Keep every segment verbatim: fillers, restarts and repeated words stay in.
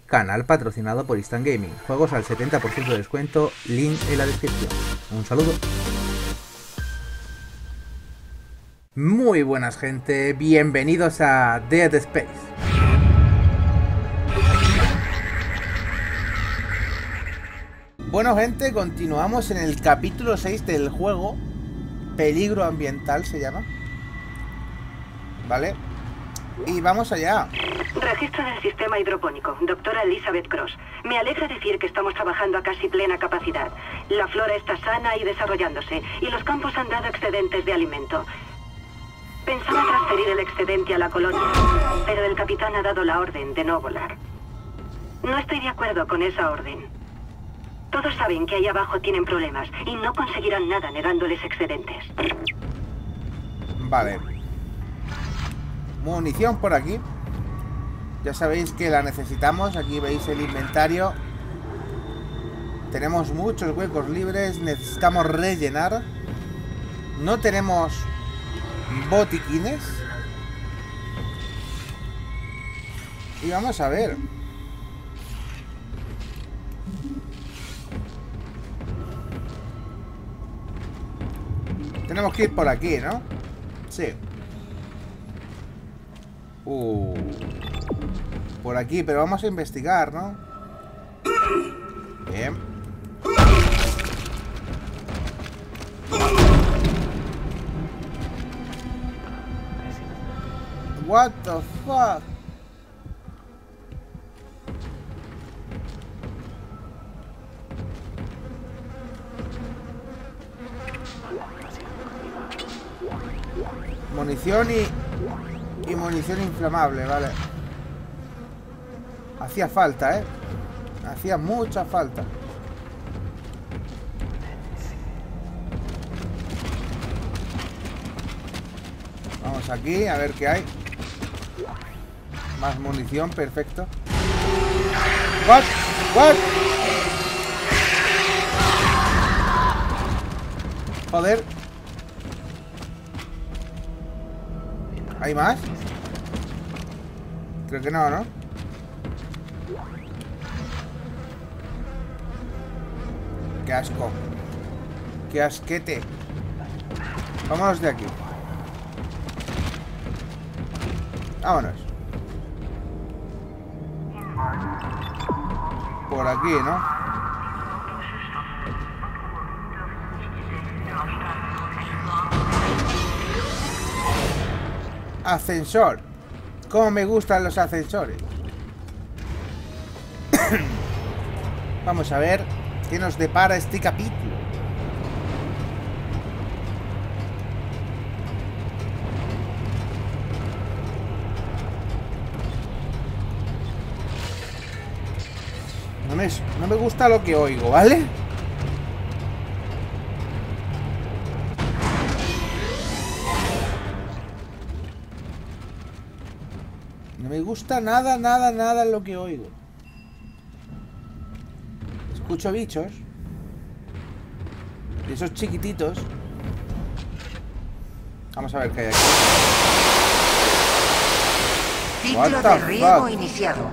canal patrocinado por Instant Gaming. Juegos al setenta por ciento de descuento, link en la descripción. Un saludo. Muy buenas gente, bienvenidos a Dead Space. Bueno gente, continuamos en el capítulo seis del juego. Peligro ambiental se llama. Vale. Y vamos allá. Registro del sistema hidropónico, doctora Elizabeth Cross. Me alegra decir que estamos trabajando a casi plena capacidad. La flora está sana y desarrollándose, y los campos han dado excedentes de alimento. Pensaba transferir el excedente a la colonia, pero el capitán ha dado la orden de no volar. No estoy de acuerdo con esa orden. Todos saben que ahí abajo tienen problemas y no conseguirán nada negándoles excedentes. Vale. Munición por aquí. Ya sabéis que la necesitamos. Aquí veis el inventario. Tenemos muchos huecos libres. Necesitamos rellenar. No tenemos botiquines. Y vamos a ver. Tenemos que ir por aquí, ¿no? Sí. Uh, por aquí, pero vamos a investigar, ¿no? Bien. What the fuck? Munición y... y munición inflamable, vale. Hacía falta, ¿eh? Hacía mucha falta. Vamos aquí, a ver qué hay. Más munición, perfecto. What? What? Joder. ¿Hay más? Creo que no, ¿no? Qué asco. Qué asquete. Vámonos de aquí. Vámonos. Por aquí, ¿no? Ascensor. Cómo me gustan los ascensores. Vamos a ver qué nos depara este capítulo. No me, no me gusta lo que oigo, ¿vale? No me gusta nada, nada, nada lo que oigo. Escucho bichos. Y esos chiquititos. Vamos a ver qué hay aquí. Ciclo de riego iniciado.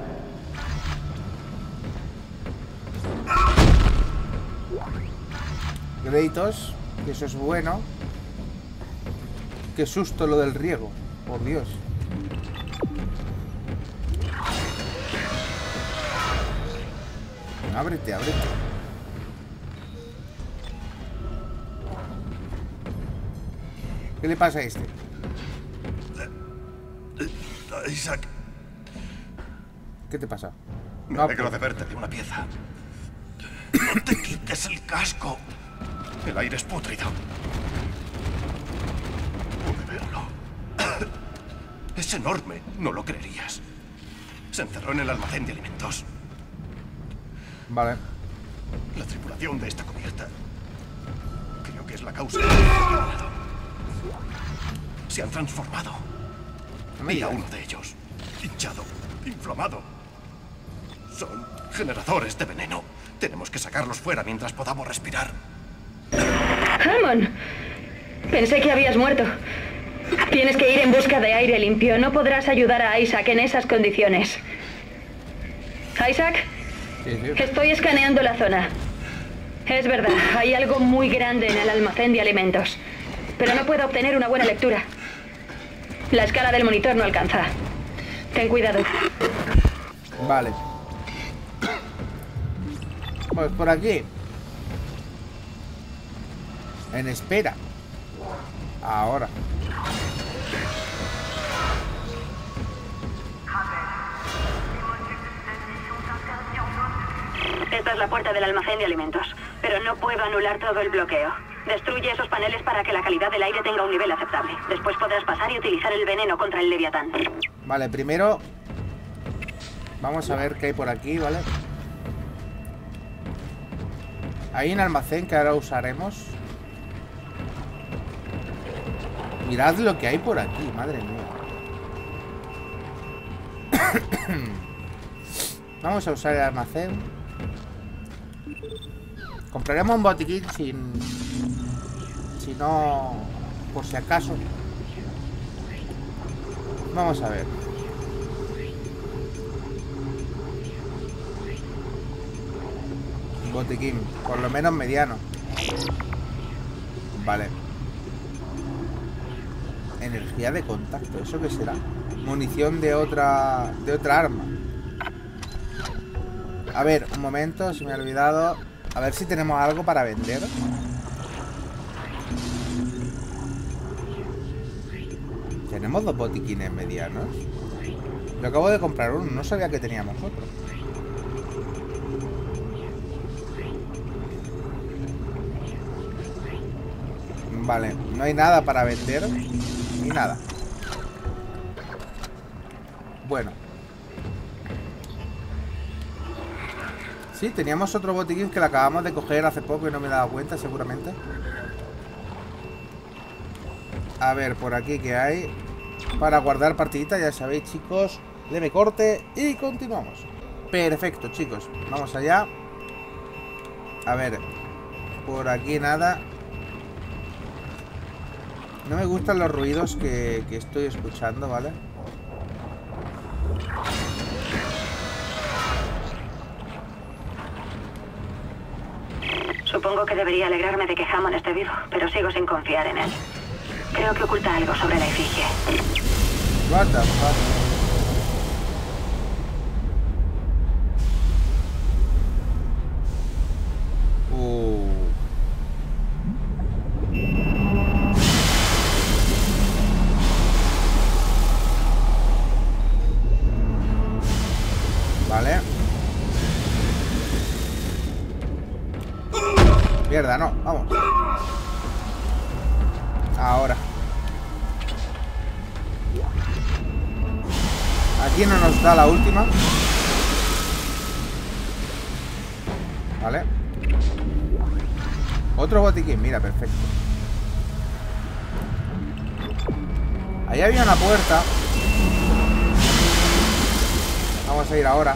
Créditos, que eso es bueno. Qué susto lo del riego, por Dios. Ábrete, ábrete. ¿Qué le pasa a este? Isaac. ¿Qué te pasa? Me No, alegro pues... de verte de una pieza. No te quites el casco. El aire es pútrido. Pude verlo. Es enorme, no lo creerías. Se encerró en el almacén de alimentos. Vale. La tripulación de esta cubierta creo que es la causa de este lado. Se han transformado. No me Y a digas. uno de ellos, hinchado, inflamado. Son generadores de veneno. Tenemos que sacarlos fuera mientras podamos respirar. Hammond, pensé que habías muerto. Tienes que ir en busca de aire limpio. No podrás ayudar a Isaac en esas condiciones. Isaac, Sí, sí. estoy escaneando la zona. Es verdad, hay algo muy grande en el almacén de alimentos, pero no puedo obtener una buena lectura. La escala del monitor no alcanza. Ten cuidado. Vale. Pues por aquí. En espera. Ahora. Esta es la puerta del almacén de alimentos, pero no puedo anular todo el bloqueo. Destruye esos paneles para que la calidad del aire tenga un nivel aceptable. Después podrás pasar y utilizar el veneno contra el Leviatán. Vale, primero vamos a ver qué hay por aquí, ¿vale? Hay un almacén que ahora usaremos. Mirad lo que hay por aquí, madre mía. Vamos a usar el almacén. Compraremos un botiquín sin... Si no... Por si acaso. Vamos a ver. Un botiquín, por lo menos mediano. Vale. Energía de contacto, ¿eso qué será? Munición de otra... De otra arma. A ver, un momento, se me ha olvidado. A ver si tenemos algo para vender. Tenemos dos botiquines medianos. Yo acabo de comprar uno, no sabía que teníamos otro. Vale, no hay nada para vender. Ni nada. Bueno. Sí, teníamos otro botiquín que lo acabamos de coger hace poco y no me he dado cuenta, seguramente. A ver, por aquí que hay. Para guardar partidita, ya sabéis, chicos. Leve corte y continuamos. Perfecto, chicos. Vamos allá. A ver. Por aquí nada. No me gustan los ruidos que, que estoy escuchando, ¿vale? Supongo que debería alegrarme de que Hammond esté vivo, pero sigo sin confiar en él. Creo que oculta algo sobre la efigie. What the fuck? Uh. Vale. Mierda, no, vamos. Ahora. Aquí no nos da la última. Vale. Otro botiquín, mira, perfecto. Ahí había una puerta. Vamos a ir ahora.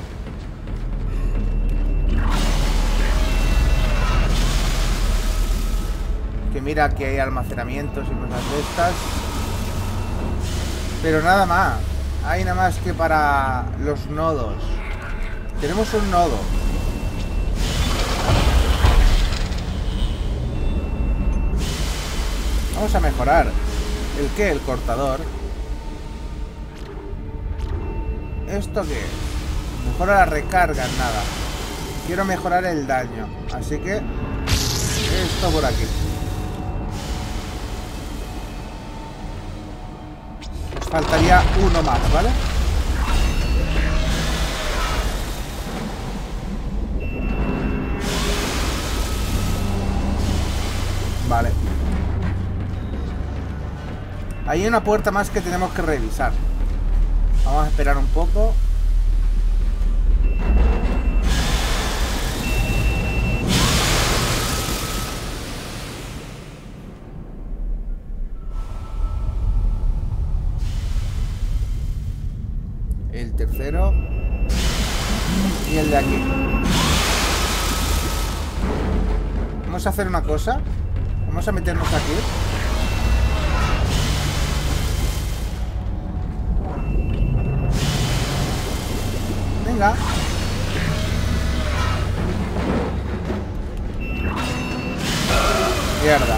Que mira que hay almacenamientos y cosas de estas. Pero nada más. Hay nada más que para los nodos. Tenemos un nodo. Vamos a mejorar. ¿El qué? El cortador. ¿Esto qué es? Mejora la recarga en nada. Quiero mejorar el daño. Así que esto por aquí. Nos faltaría uno más, ¿vale? Vale. Hay una puerta más que tenemos que revisar. Vamos a esperar un poco. El tercero. Y el de aquí. Vamos a hacer una cosa. Vamos a meternos aquí. Venga. Mierda.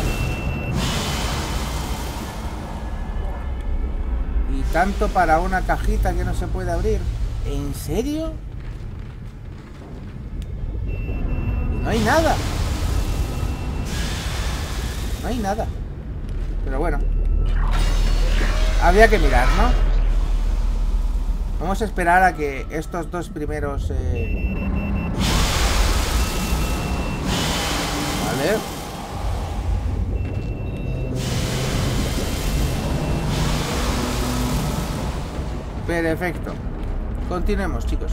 Y tanto para una cajita que no se puede abrir. ¿En serio? Y no hay nada. No hay nada. Pero bueno. Había que mirar, ¿no? Vamos a esperar a que estos dos primeros... Eh... Vale. Perfecto. Continuemos, chicos.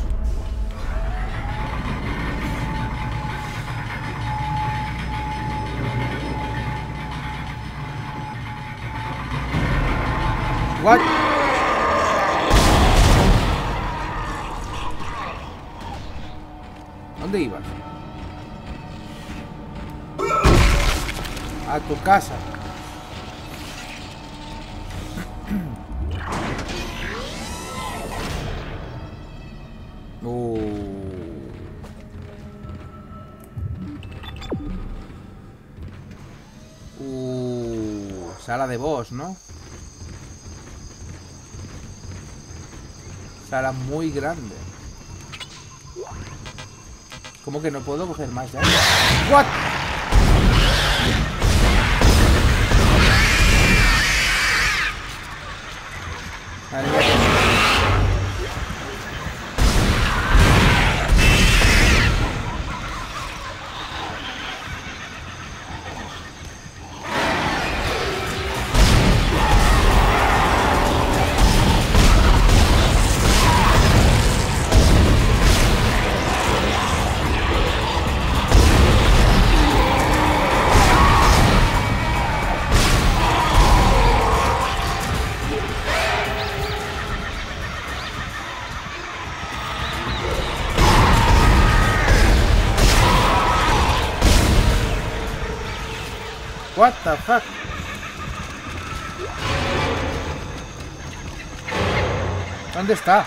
What? ¿Dónde ibas? A tu casa. Uh. Uh. Sala de boss, ¿no? Sala muy grande. ¿Cómo que no puedo coger más ya? What? Vale, ya. What the fuck? ¿Dónde está?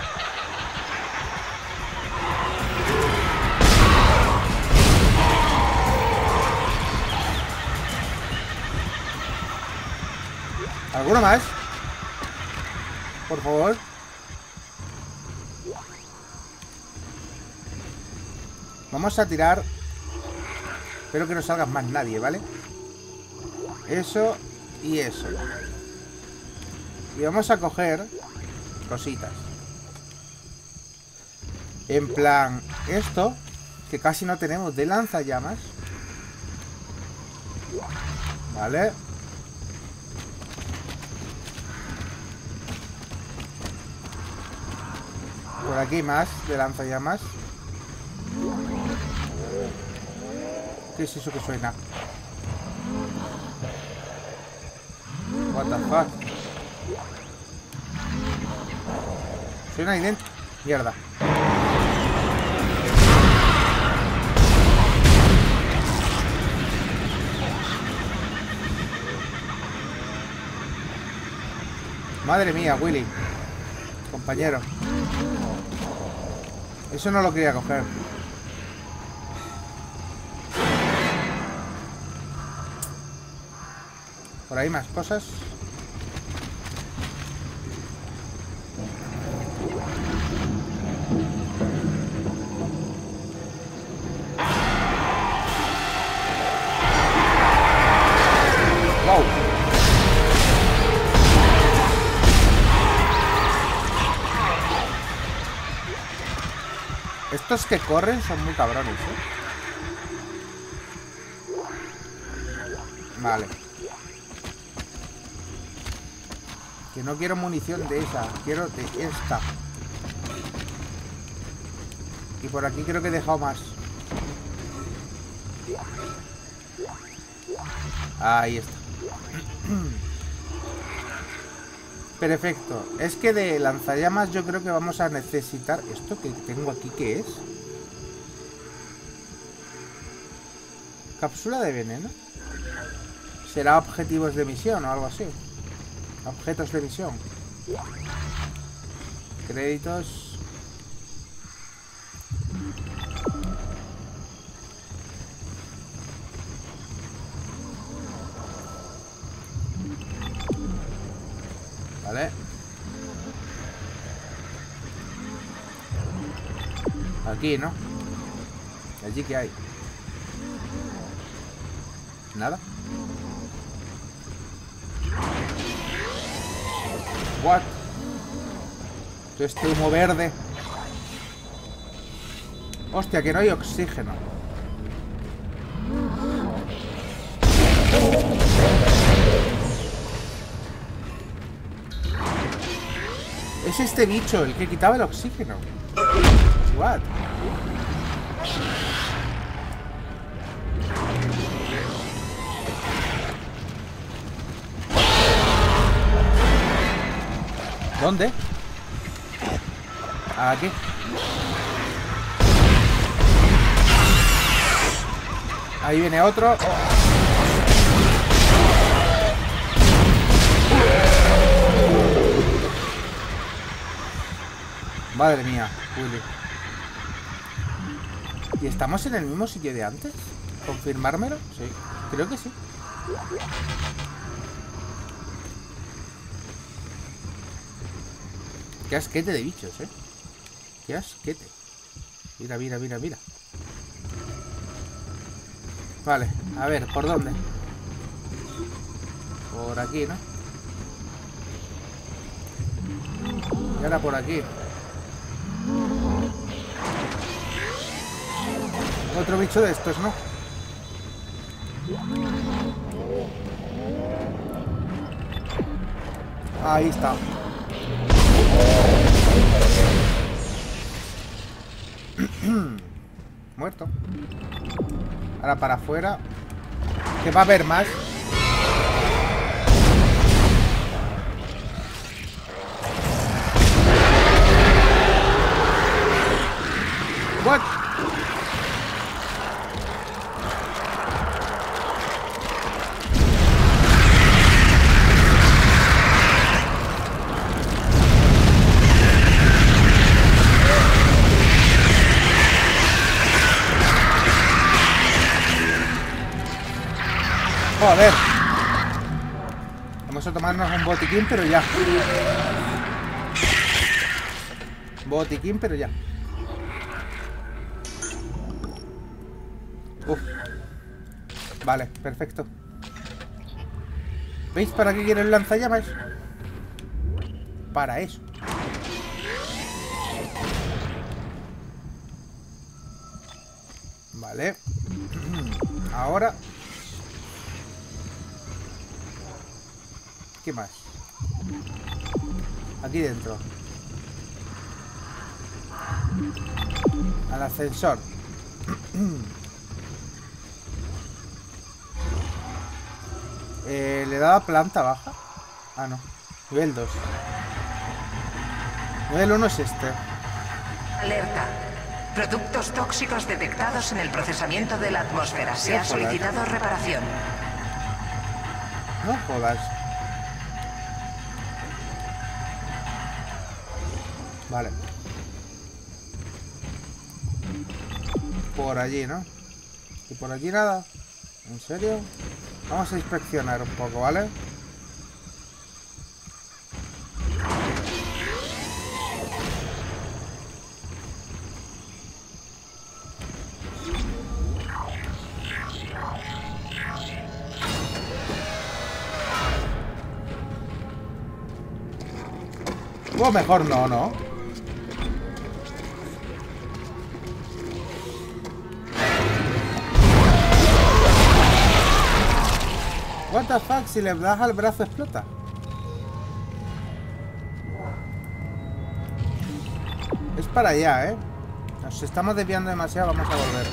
¿Alguno más? Por favor. Vamos a tirar. Espero que no salga más nadie, ¿vale? Eso y eso. Y vamos a coger cositas. En plan, esto, que casi no tenemos, de lanzallamas. Vale. Por aquí más de lanzallamas. ¿Qué es eso que suena? What the fuck? Suena ahí dentro. Mierda. Madre mía, Willy. Compañero. Eso no lo quería coger. Por ahí más cosas. Wow. Estos que corren son muy cabrones, ¿eh? Vale. Que no quiero munición de esa, quiero de esta. Y por aquí creo que he dejado más. Ahí está. Perfecto. Es que de lanzallamas yo creo que vamos a necesitar... ¿Esto que tengo aquí qué es? Cápsula de veneno. ¿Será objetivos de misión o algo así? Objetos de misión. Créditos. Aquí, ¿no? Allí que hay. Nada. What? Este humo verde. Hostia, que no hay oxígeno. Es este bicho el que quitaba el oxígeno. What? ¿Dónde? Aquí. Ahí viene otro. Madre mía, Willy. ¿Y estamos en el mismo sitio de antes? ¿Confirmármelo? Sí, creo que sí. Qué asquete de bichos, eh. Qué asquete. Mira, mira, mira, mira. Vale, a ver, ¿por dónde? Por aquí, ¿no? Y ahora por aquí. Otro bicho de estos, ¿no? Ahí está. Muerto. Ahora para afuera. Que va a haber más. What? Joder. Vamos a tomarnos un botiquín, pero ya. Botiquín, pero ya. Uf. Vale, perfecto. ¿Veis para qué quiero el lanzallamas? Para eso. Vale. Ahora. ¿Qué más? Aquí dentro. Al ascensor. eh, ¿Le daba planta baja? Ah, no. Nivel dos. Nivel uno es este. Alerta. Productos tóxicos detectados en el procesamiento de la atmósfera. Se ha solicitado reparación. No jodas. Vale. Por allí, ¿no? Y por allí nada. ¿En serio? Vamos a inspeccionar un poco, ¿vale? O mejor no, ¿no? What the fuck, si le das al brazo explota. Es para allá, ¿eh? Nos estamos desviando demasiado, vamos a volver.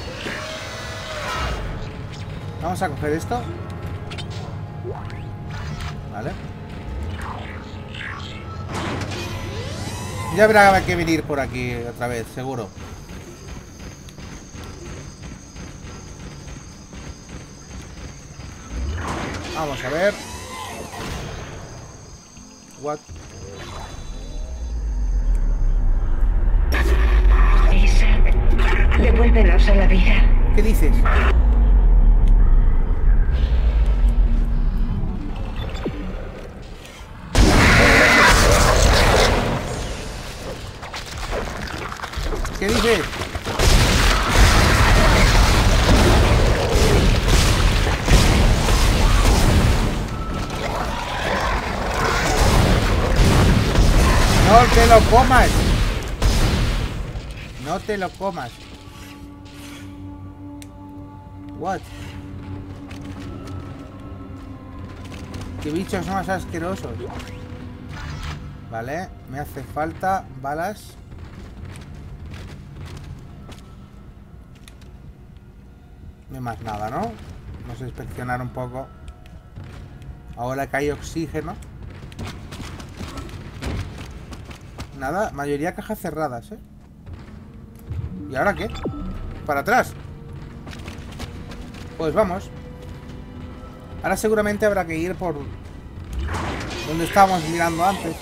Vamos a coger esto. Vale. Ya habrá que venir por aquí otra vez, seguro. Vamos a ver. What? Isaac, devuélvenos a la vida. ¿Qué dices? ¿Qué dices? No te lo comas. No te lo comas. What? Qué bichos más asquerosos. Vale, me hace falta balas. No hay más nada, ¿no? Vamos a inspeccionar un poco. Ahora que hay oxígeno. Nada, mayoría cajas cerradas, ¿eh? ¿Y ahora qué? ¿Para atrás? Pues vamos. Ahora seguramente habrá que ir por donde estábamos mirando antes.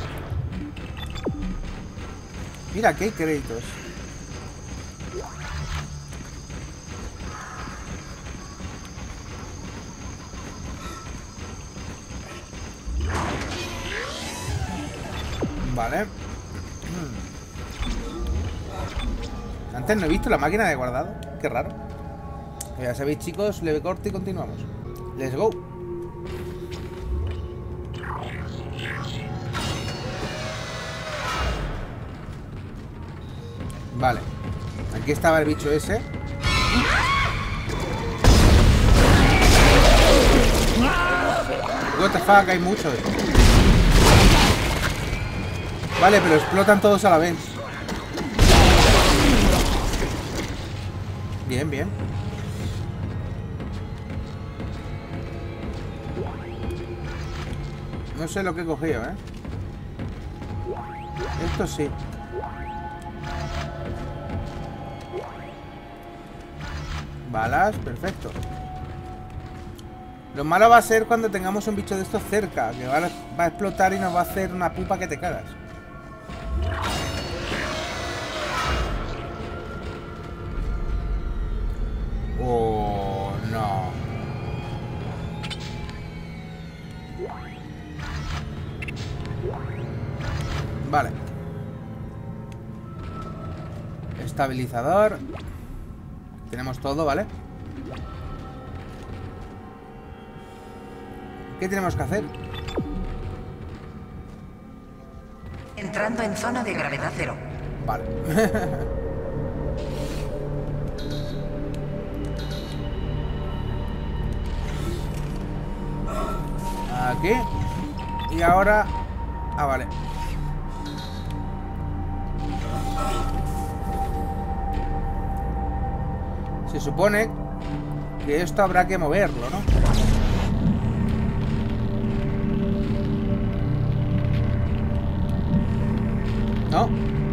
Mira, aquí hay créditos. Vale. Antes no he visto la máquina de guardado. Qué raro. Ya sabéis, chicos, leve corte y continuamos. Let's go. Vale. Aquí estaba el bicho ese. What the fuck, hay muchos. Vale, pero explotan todos a la vez. Bien, bien. No sé lo que he cogido, ¿eh? Esto sí. Balas, perfecto. Lo malo va a ser cuando tengamos un bicho de estos cerca, que va a, va a explotar y nos va a hacer una pupa que te cagas. Oh, no. Vale. Estabilizador. Tenemos todo, ¿vale? ¿Qué tenemos que hacer? Entrando en zona de gravedad cero. Vale. Aquí. Y ahora... Ah, vale. Se supone que esto habrá que moverlo, ¿no? ¿No?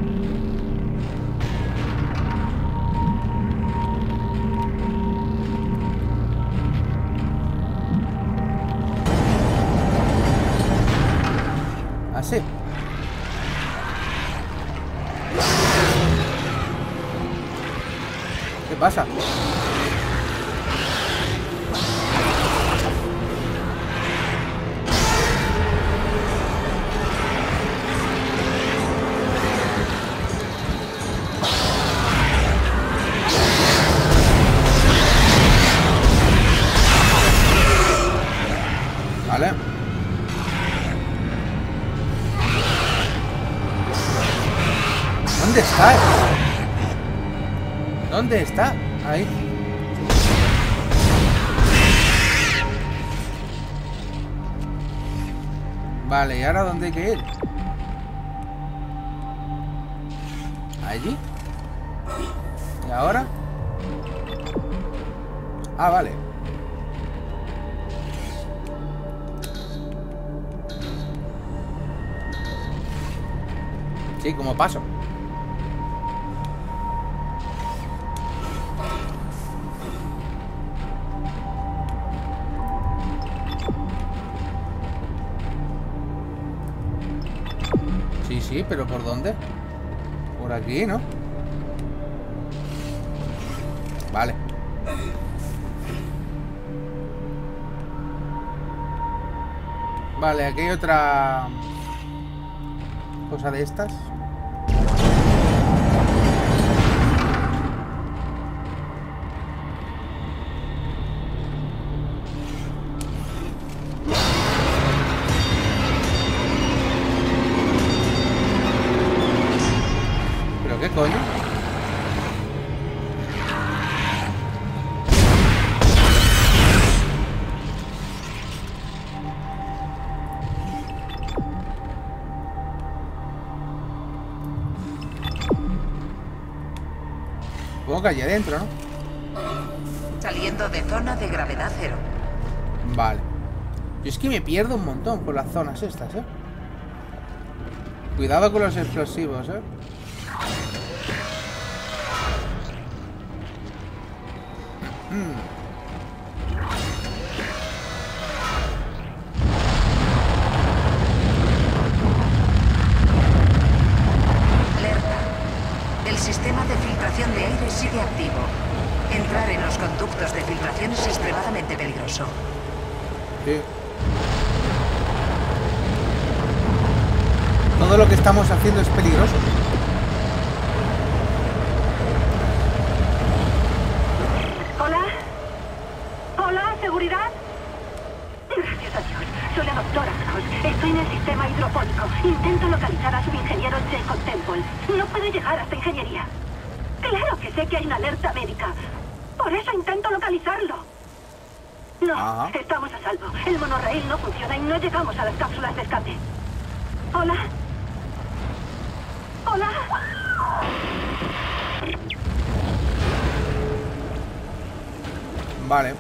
Así. ¿Qué pasa? Vale. ¿Dónde está? ¿Dónde está? Ahí. Vale, ¿y ahora dónde hay que ir? ¿Allí? ¿Y ahora? Ah, vale. Sí, como paso. Sí, sí, pero ¿por dónde? Por aquí, ¿no? Vale. Vale, aquí hay otra cosa de estas. Supongo que allí adentro, ¿no? Saliendo de zona de gravedad cero. Vale. Yo es que me pierdo un montón con las zonas estas, ¿eh? Cuidado con los explosivos, ¿eh? Mm. Alerta. El sistema de filtración de aire sigue activo. Entrar en los conductos de filtración es extremadamente peligroso. Sí. Todo lo que estamos haciendo es peligroso. ¿Hola? ¿Hola? ¿Seguridad? Gracias a Dios. Soy la doctora Cross. Estoy en el sistema hidropónico. Intento localizar a su ingeniero Jacob Temple. No puede llegar hasta ingeniería. Claro que sé que hay una alerta médica. Por eso intento localizarlo. No, Ajá. estamos a salvo. El monorraíl no funciona y no llegamos a las cápsulas de escape. ¿Hola? ¿Hola? Vale.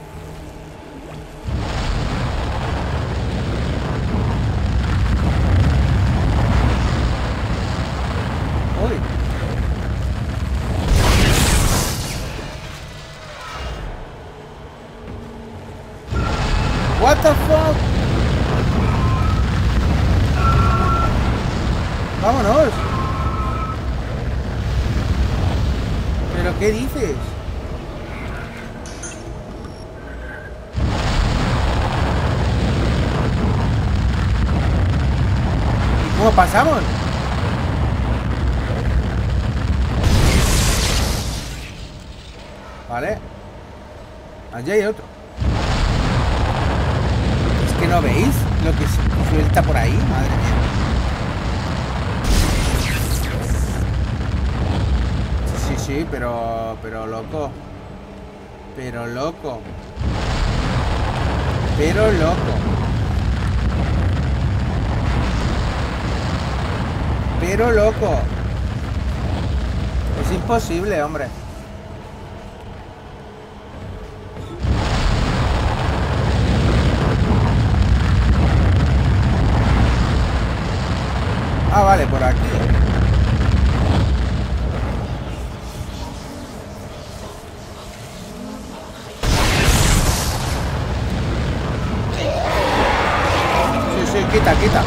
Uy. What the fuck? Vámonos. ¿Pero qué dices? ¿Y cómo pasamos? Vale. Allí hay otro. Es que no veis lo que se suelta por ahí, madre mía. Sí, sí, pero... Pero loco. Pero loco. Pero loco. Pero loco. Es imposible, hombre. Ah, vale, por aquí. Sí, sí, quita, quita.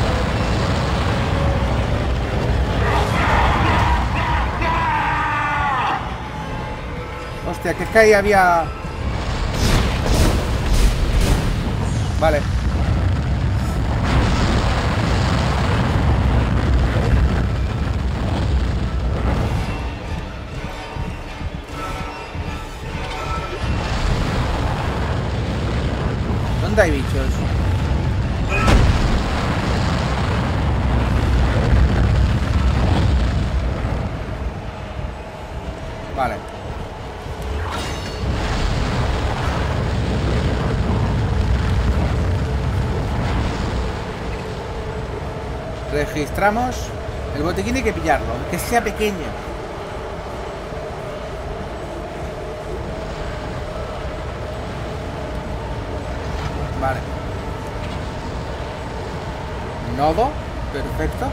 Hostia, que es que ahí había... Vale. ¿Dónde hay bichos? Vale. Registramos. El botiquín hay que pillarlo, que sea pequeño. Vale. Nodo. Perfecto.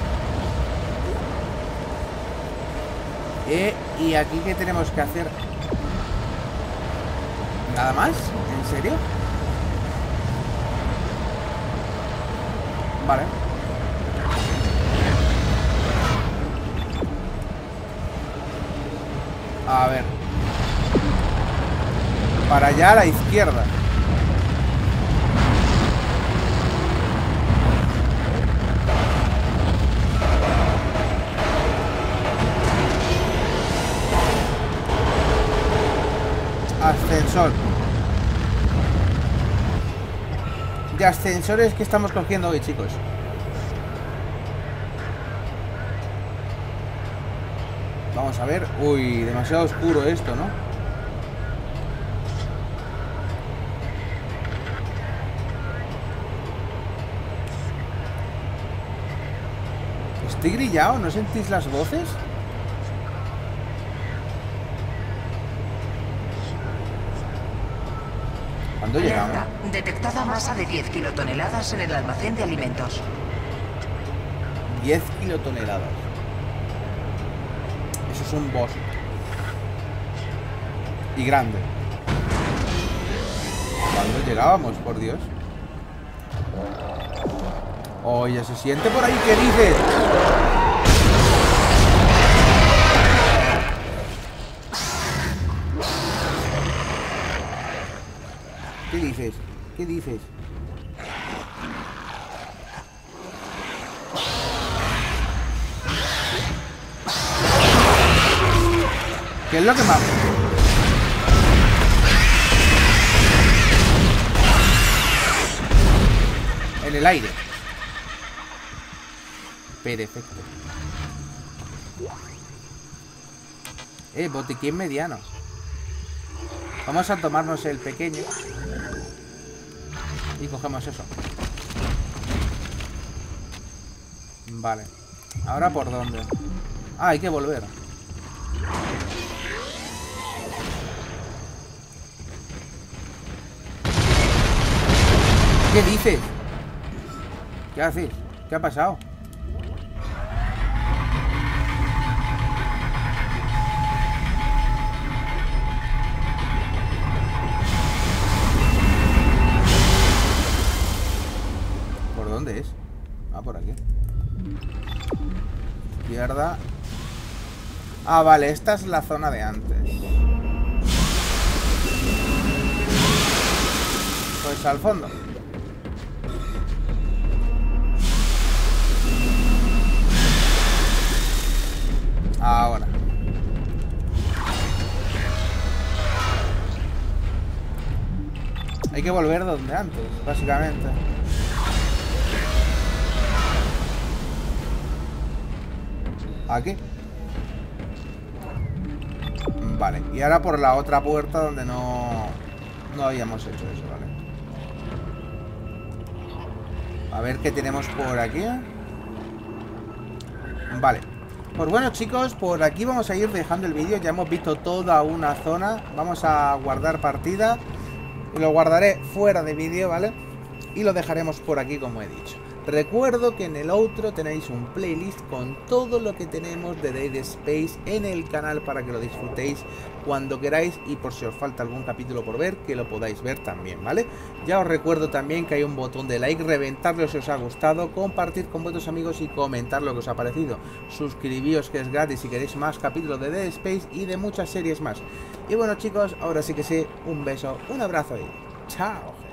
Eh, y aquí ¿qué tenemos que hacer? ¿Nada más? ¿En serio? Vale. A ver. Para allá a la izquierda. Ascensor. De ascensores que estamos cogiendo hoy, chicos. Vamos a ver. Uy, demasiado oscuro esto, ¿no? Estoy grillado, ¿no sentís las voces? ¿Cuándo llegamos? Alerta. Detectada masa de diez kilotoneladas en el almacén de alimentos. diez kilotoneladas. Eso es un boss. Y grande. ¿Cuándo llegábamos, por Dios? Oye, se siente por ahí, ¿qué dices? ¿Qué dices? ¿Qué dices? ¿Qué es lo que más? En el aire. Perfecto. Eh, botiquín mediano. Vamos a tomarnos el pequeño. Y cogemos eso. Vale. ¿Ahora por dónde? Ah, hay que volver. ¿Qué dices? ¿Qué haces? ¿Qué ha pasado? ¿Por dónde es? Ah, por aquí. Izquierda. Ah, vale, esta es la zona de antes. Pues al fondo. Ahora. Hay que volver donde antes, básicamente. Aquí. Vale, y ahora por la otra puerta donde no no habíamos hecho eso, ¿vale? A ver qué tenemos por aquí. Vale. Pues bueno, chicos, por aquí vamos a ir dejando el vídeo. Ya hemos visto toda una zona. Vamos a guardar partida. Y lo guardaré fuera de vídeo, ¿vale? Y lo dejaremos por aquí, como he dicho. Recuerdo que en el outro tenéis un playlist con todo lo que tenemos de Dead Space en el canal para que lo disfrutéis cuando queráis y por si os falta algún capítulo por ver, que lo podáis ver también, ¿vale? Ya os recuerdo también que hay un botón de like, reventarlo si os ha gustado, compartir con vuestros amigos y comentar lo que os ha parecido. Suscribíos, que es gratis, si queréis más capítulos de Dead Space y de muchas series más. Y bueno, chicos, ahora sí que sí, un beso, un abrazo y chao.